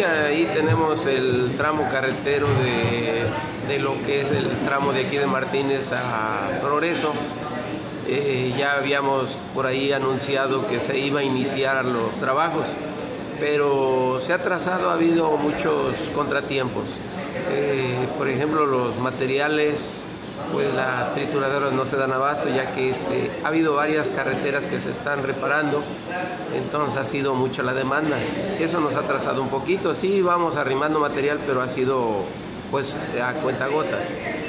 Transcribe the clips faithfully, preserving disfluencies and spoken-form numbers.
sí, ahí tenemos el tramo carretero de, de lo que es el tramo de aquí de Martínez a Progreso. Eh, ya habíamos por ahí anunciado que se iba a iniciar los trabajos, pero se ha atrasado, ha habido muchos contratiempos. Eh, por ejemplo, los materiales, pues las trituradoras no se dan abasto, ya que este, ha habido varias carreteras que se están reparando, entonces ha sido mucha la demanda. Eso nos ha atrasado un poquito. Sí, vamos arrimando material, pero ha sido pues a cuentagotas.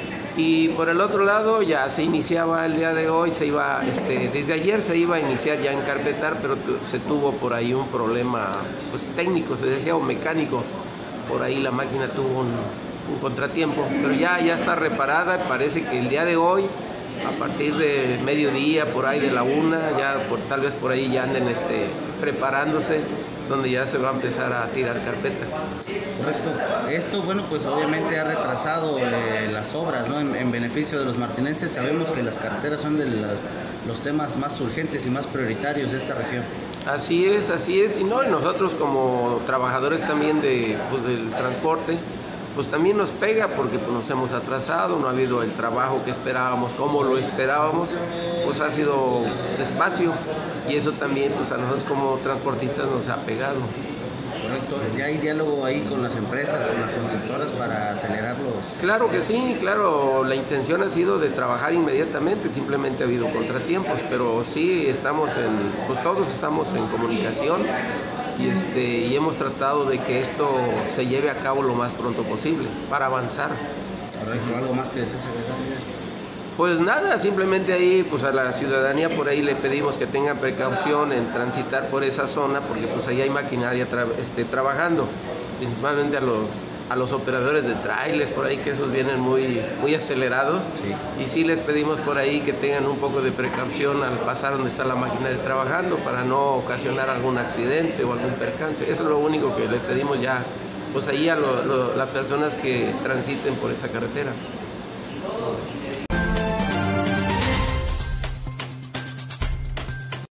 Y por el otro lado ya se iniciaba el día de hoy, se iba, este, desde ayer se iba a iniciar ya en carpetar, pero se tuvo por ahí un problema pues, técnico, se decía, o mecánico. Por ahí la máquina tuvo un, un contratiempo, pero ya, ya está reparada. Parece que el día de hoy, a partir de mediodía, por ahí de la una, ya por, tal vez por ahí ya anden este, preparándose, donde ya se va a empezar a tirar carpeta. Correcto. Esto, bueno, pues obviamente ha retrasado eh, las obras, ¿no? En, en beneficio de los martinenses. Sabemos que las carreteras son de la, los temas más urgentes y más prioritarios de esta región. Así es, así es. Y no, y nosotros como trabajadores también de, pues, del transporte, pues también nos pega porque pues, nos hemos atrasado, no ha habido el trabajo que esperábamos, como lo esperábamos, pues ha sido despacio, y eso también pues a nosotros como transportistas nos ha pegado. Correcto. ¿Ya hay diálogo ahí con las empresas, con las constructoras para acelerarlos? Claro que sí, claro, la intención ha sido de trabajar inmediatamente, simplemente ha habido contratiempos, pero sí estamos en, pues todos estamos en comunicación. Y, este, y hemos tratado de que esto se lleve a cabo lo más pronto posible para avanzar. Correcto. ¿Algo más que desees agregar? Pues nada, simplemente ahí pues a la ciudadanía por ahí le pedimos que tengan precaución en transitar por esa zona, porque pues ahí hay maquinaria tra este, trabajando, principalmente a los, a los operadores de trailers por ahí, que esos vienen muy, muy acelerados. Sí. Y sí les pedimos por ahí que tengan un poco de precaución al pasar donde está la maquinaria trabajando, para no ocasionar algún accidente o algún percance. Eso es lo único que le pedimos ya pues ahí a lo, lo, las personas que transiten por esa carretera.